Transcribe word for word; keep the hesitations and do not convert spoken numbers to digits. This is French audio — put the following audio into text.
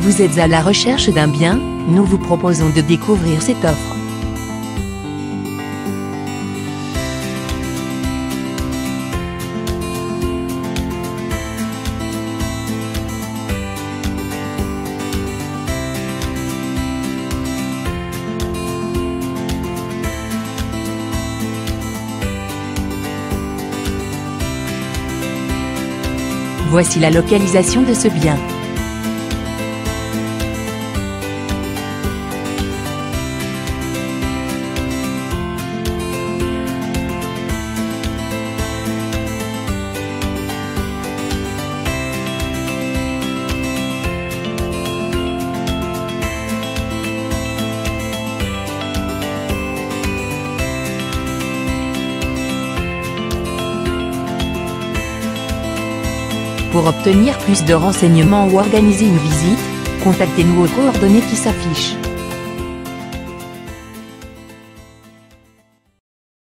Vous êtes à la recherche d'un bien? Nous vous proposons de découvrir cette offre. Voici la localisation de ce bien. Pour obtenir plus de renseignements ou organiser une visite, contactez-nous aux coordonnées qui s'affichent.